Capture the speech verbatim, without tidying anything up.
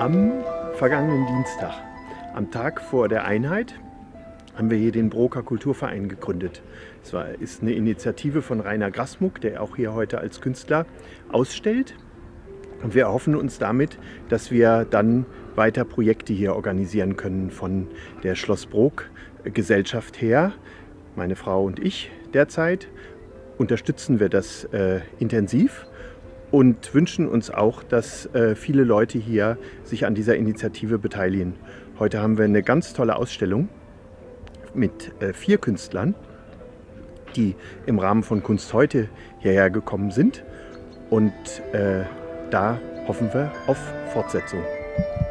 Am vergangenen Dienstag, am Tag vor der Einheit, haben wir hier den Broker Kulturverein gegründet. Es war, ist eine Initiative von Rainer Grasmuck, der auch hier heute als Künstler ausstellt. Und wir erhoffen uns damit, dass wir dann weiter Projekte hier organisieren können von der Schloss Brok Gesellschaft her. Meine Frau und ich derzeit unterstützen wir das äh, intensiv und wünschen uns auch, dass äh, viele Leute hier sich an dieser Initiative beteiligen. Heute haben wir eine ganz tolle Ausstellung mit äh, vier Künstlern, die im Rahmen von Kunst heute hierher gekommen sind. Und äh, da hoffen wir auf Fortsetzung.